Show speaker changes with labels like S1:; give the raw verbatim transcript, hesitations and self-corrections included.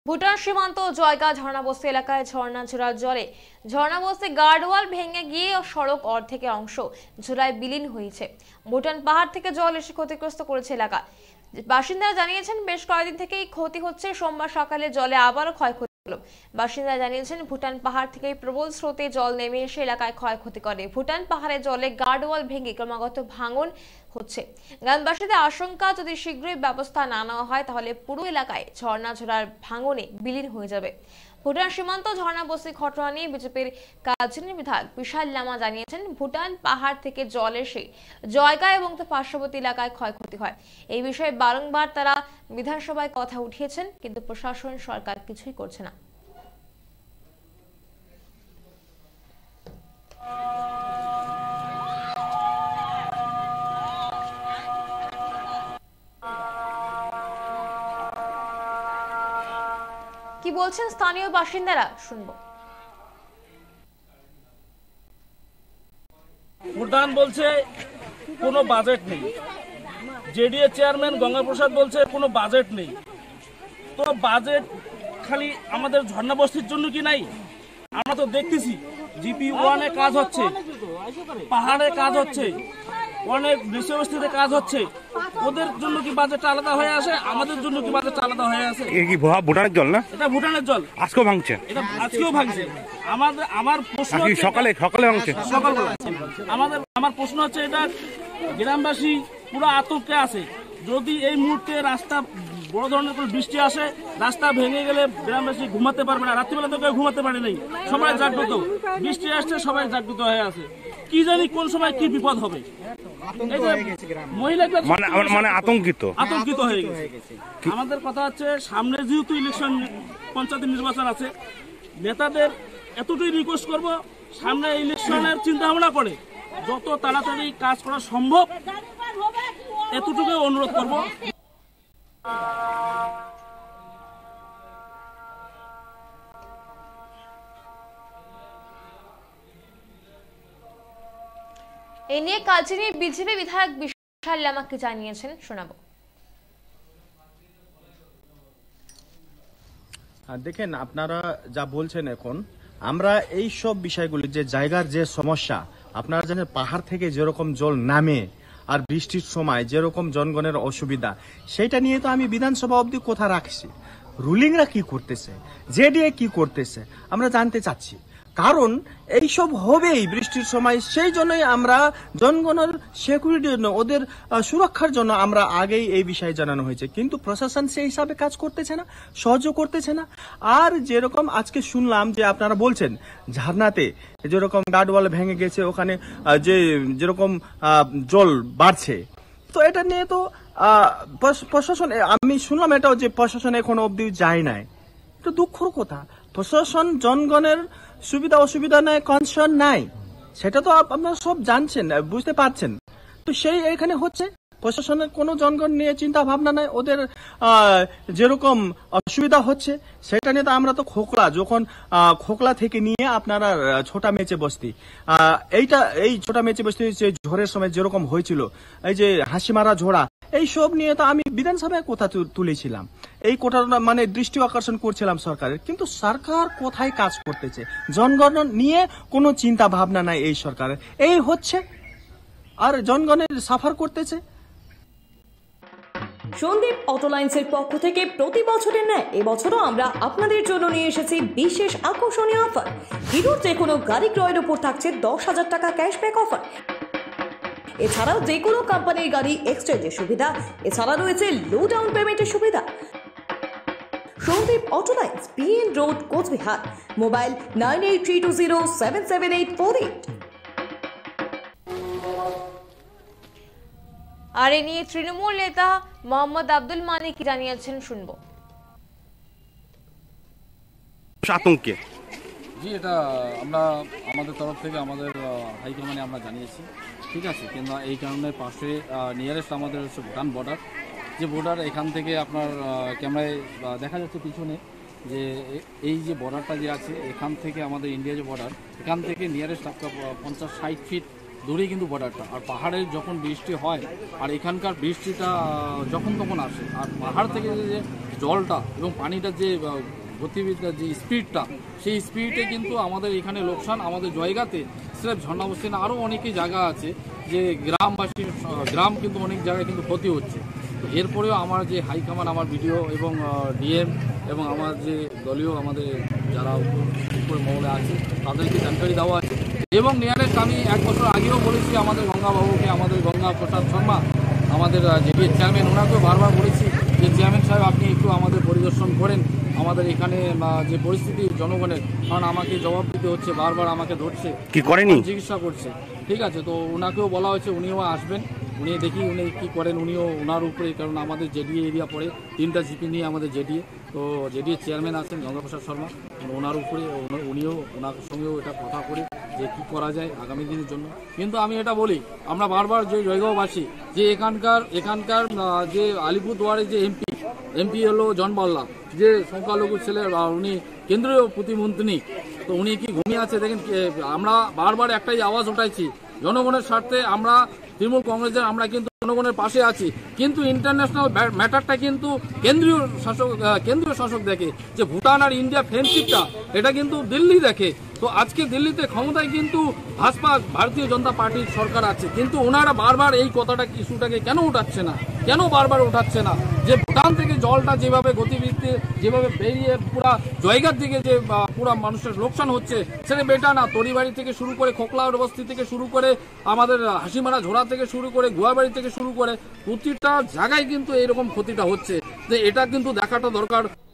S1: ভুটান সীমান্ত জয়গা ঝর্ণাবস্তি এলাকায় ঝর্ণাঝোড়ার জলে ঝর্ণাবস্তি গার্ডওয়াল ভেঙে গিয়ে সড়ক অর্ধেকের অংশ ঝোড়ায় বিলীন হয়েছে। ভুটান পাহাড় থেকে জল এসে ক্ষতিগ্রস্ত করেছে এলাকা। বাসিন্দারা জানিয়েছেন বেশ কয়েকদিন থেকেই ক্ষতি হচ্ছে। সোমবার সকালে জলে আবারও ক্ষয়ক্ষতি হলো। বাসিন্দারা জানিয়েছেন ভুটান পাহাড় থেকে প্রবল স্রোতে জল নেমে এসে এলাকায় ক্ষয়ক্ষতি করে। ভুটান পাহাড়ের জলে গার্ডওয়াল ভেঙে ক্রমাগত ভাঙন হচ্ছে। গ্রামবাসীদের আশঙ্কা, যদি শীঘ্রই ব্যবস্থা না নেওয়া হয় তাহলে পুরো এলাকায় ঝর্ণাঝোড়ার ভাঙনে বিলীন হয়ে যাবে। ভুটান সীমান্ত ঝর্ণাবস্তি ঘটনা নিয়ে বিজেপির কার্যনির্বাহী বিধায়ক বিশাল লামা জানিয়েছেন, ভুটান পাহাড় থেকে জল এসে জয়গা এবং তার পার্শ্ববর্তী এলাকায় ক্ষয়ক্ষতি হয়। এই বিষয়ে বারংবার তারা বিধানসভায় কথা উঠিয়েছেন, কিন্তু প্রশাসন সরকার কিছুই করছে না। কি বলছেন স্থানীয় বাসিন্দারা, শুনবো।
S2: ভুটান বলছে কোনো বাজেট নেই, জেডিএ চেয়ারম্যান গঙ্গা প্রসাদ বলছে কোনো বাজেট নেই। তো বাজেট খালি আমাদের ঝর্ণাবস্তির জন্য কি নাই? আমরা তো দেখতেছি জিপি ওয়ানে কাজ হচ্ছে, পাহাড়ে কাজ হচ্ছে, অনেক বৃষ্টিবস্তিতে কাজ হচ্ছে। ওদের জন্য কি বাজেট আলাদা হয়ে আসে? আমাদের জন্য কি বাজেট আলাদা হয়ে আসে?
S3: ভুটানের জল না,
S2: এটা ভুটানের জল
S3: আজকেও ভাঙছে,
S2: এটা আজকেও ভাঙছে। আমাদের আমার প্রশ্ন
S3: সকালে সকালে ভাঙছে
S2: সকালবেলা আমাদের আমার প্রশ্ন হচ্ছে, এটা গ্রামবাসী পুরো আতঙ্কে আছে। যদি এই মুহূর্তে রাস্তা বড় ধরনের কোনো বৃষ্টি আসে, রাস্তা ভেঙে গেলে গ্রামবাসী ঘুমাতে পারবে না। রাত্রিবেলা তো কেউ ঘুমাতে পারে নাই, সবাই জাগ্রত। বৃষ্টি আসছে, সবাই জাগ্রত হয়ে আছে। কি জানি কোন সময় কি বিপদ হবে। মহিলাদের
S3: মানে আতঙ্কিত
S2: আতঙ্কিত হয়ে গেছে। আমাদের কথা হচ্ছে, সামনে যেহেতু ইলেকশন, পঞ্চায়েত নির্বাচন আছে, নেতাদের এতটুকু রিকোয়েস্ট করব, সামনে ইলেকশনের চিন্তা ভাবনা করে যত তাড়াতাড়ি কাজ করা সম্ভব এতটুকু অনুরোধ করব।
S1: এই নিয়ে কালচিনি বিজেপি বিধায়ক বিশাল লামাকে জানিয়েছেন, শোনাবো।
S4: দেখেন, আপনারা যা বলছেন, এখন আমরা এই সব বিষয়গুলি, যে জায়গার যে সমস্যা, আপনারা জানেন পাহাড় থেকে যেরকম জল নামে আর বৃষ্টির সময় যেরকম জনগণের অসুবিধা, সেটা নিয়ে তো আমি বিধানসভা অবধি কথা রাখছি। রুলিংরা কি করতেছে, জেডিএ কি করতেছে, আমরা জানতে চাচ্ছি। কারণ এইসব হবেই বৃষ্টির সময়। সেই জন্যই আমরা জনগণের সিকিউরিটির জন্য, ওদের সুরক্ষার জন্য আমরা আগেই এই বিষয়ে জানানো হয়েছে। কিন্তু প্রশাসন সেই হিসাবে কাজ করতেছে না, সহযোগ করতেছে না। আর যেরকম আজকে শুনলাম যে আপনারা বলছেন ঝর্ণাতে যেরকম গার্ডওয়াল ভেঙে গেছে, ওখানে যে যেরকম জল বাড়ছে, তো এটা নিয়ে তো প্রশাসন, আমি শুনলাম এটাও যে প্রশাসন এখনো অব্দি যায় নাই। এটা দুঃখের কথা। প্রশাসন জনগণের সুবিধা অসুবিধা নাই, কনসার্ন নাই, সেটা তো আপনারা সব জানছেন, বুঝতে পারছেন। তো সেই এখানে হচ্ছে প্রশাসনের কোনো জনগণ নিয়ে চিন্তা ভাবনা নাই। ওদের যেরকম অসুবিধা হচ্ছে সেটা নিয়ে তো আমরা তো খোকলা, যখন খোকলা থেকে নিয়ে আপনারা ছোটা মেচে বস্তি, এইটা এই ছোটা মেচে বস্তি যে ঝড়ের সময় যেরকম হয়েছিল, এই যে হাসিমারা ঝোড়া, এই সব নিয়ে তো আমি বিধানসভায় কথা তুলেছিলাম, এই কোটা মানে দৃষ্টি আকর্ষণ করছিলাম সরকারের। কিন্তু সরকার কোথায় কাজ করতেছে? জনগণ নিয়ে কোনো চিন্তা ভাবনা নাই এই সরকারের। এই হচ্ছে, আর জনগণের সাফার করতেছে।
S5: সন্দীপ অটোলাইন্সের পক্ষ থেকে প্রতি বছরের ন্যায় এবছরও আমরা আপনাদের জন্য নিয়ে এসেছি বিশেষ আকর্ষণীয় অফার। হিরোর যে কোনো গাড়ি ক্রয়ের উপর থাকছে দশ হাজার টাকা ক্যাশব্যাক অফার। এছাড়াও যে কোনো কোম্পানির গাড়ি এক্সচেঞ্জের সুবিধা, এছাড়া রয়েছে লো ডাউন পেমেন্টের সুবিধা। Sandip Autolines, PN road, Coochbehar. Mobile nine eight three two zero seven seven eight four eight.
S1: আর এ নিয়ে তৃণমূল নেতা মোহাম্মদ আব্দুল মানিক কি জানিয়েছেন, শুনবো।
S3: আতঙ্কে
S6: জি, এটা আমরা আমাদের তরফ থেকে আমাদের হাইকমান্ডে আমরা জানিয়েছি, ঠিক আছে। কিন্তু এই কারণে পাশে নিয়ারেস্ট আমাদের হচ্ছে ভুটান বর্ডার, যে বর্ডার এখান থেকে আপনার ক্যামেরায় দেখা যাচ্ছে পিছনে, যে এই যে বর্ডারটা যে আছে, এখান থেকে আমাদের ইন্ডিয়া যে বর্ডার, এখান থেকে নিয়ারেস্ট আপনার পঞ্চাশ ষাট ফিট দূরেই কিন্তু বর্ডারটা। আর পাহাড়ের যখন বৃষ্টি হয় আর এখানকার বৃষ্টিটা যখন তখন আসে, আর পাহাড় থেকে যে জলটা এবং পানিটার যে গতিবিধির যে স্পিডটা, সেই স্পিডে কিন্তু আমাদের এখানে লোকসান। আমাদের জায়গাতে স্রেফ ঝর্ণা বস্তি না, আরও অনেকই জায়গা আছে যে গ্রামবাসীর গ্রাম কিন্তু অনেক জায়গায় কিন্তু ক্ষতি হচ্ছে। তো এরপরেও আমার যে হাইকমান্ড, আমার বিডিও এবং ডিএম এবং আমার যে দলীয় আমাদের যারা উপর মহলে আছে তাদেরকে জানকারি দেওয়া আছে। এবং নিয়ারেস্ট আমি এক বছর আগেও বলেছি আমাদের গঙ্গাবাবুকে, আমাদের গঙ্গা প্রসাদ শর্মা, আমাদের জেডিএ চেয়ারম্যান, ওনাকেও বারবার বলেছি যে চেয়ারম্যান সাহেব আপনি একটু আমাদের পরিদর্শন করেন আমাদের এখানে যে পরিস্থিতি জনগণের, কারণ আমাকে জবাব দিতে হচ্ছে, বারবার আমাকে ধরছে,
S3: কি করেনি,
S6: চিকিৎসা করছে। ঠিক আছে, তো ওনাকেও বলা হয়েছে উনিও আসবেন, উনি দেখি উনি কী করেন, উনিও ওনার উপরে, কারণ আমাদের জেডিএ এরিয়া পড়ে, তিনটা জিপি নিয়ে আমাদের জেডিএ, তো জেডিএ চেয়ারম্যান আছেন গঙ্গাপ্রসাদ শর্মা, ওনার উপরে উনিও ওনার সঙ্গেও এটা কথা করে যে কী করা যায় আগামী দিনের জন্য। কিন্তু আমি এটা বলি, আমরা বারবার যে জয়গাঁওবাসী যে এখানকার এখানকার যে আলিপুরদুয়ারের যে এমপি এমপি হলো জন বাল্লা, যে সংখ্যালঘু ছেলে, উনি কেন্দ্রীয় প্রতিমন্ত্রী, তো উনি কি ঘুমিয়ে আছে? দেখেন, আমরা বারবার একটাই আওয়াজ উঠাইছি, জনগণের স্বার্থে আমরা তৃণমূল কংগ্রেসের আমরা কিন্তু জনগণের পাশে আছি, কিন্তু ইন্টারন্যাশনাল ম্যাটারটা কিন্তু কেন্দ্রীয় শাসক কেন্দ্রীয় শাসক দেখে, যে ভুটান আর ইন্ডিয়া ফ্রেন্ডশিপটা এটা কিন্তু দিল্লি দেখে। তো আজকে দিল্লিতে ক্ষমতায় কিন্তু ভাজপা ভারতীয় জনতা পার্টির সরকার আছে, কিন্তু ওনারা বারবার এই কথাটা ইস্যুটাকে কেন উঠাচ্ছে না, কেন বারবার উঠাচ্ছে না? যে ভুটান থেকে জলটা যেভাবে গতিবিধিতে যেভাবে বেরিয়ে পুরা জায়গার দিকে যে পুরা মানুষের লোকসান হচ্ছে, সেটা বেটা না। তরিবাড়ি থেকে শুরু করে খোকলাউড় বস্তি থেকে শুরু করে আমাদের হাসিমারা ঝোড়া থেকে শুরু করে গুয়াবাড়ি থেকে শুরু করে প্রতিটা জায়গায় কিন্তু এরকম ক্ষতিটা হচ্ছে, যে এটা কিন্তু দেখাটা দরকার।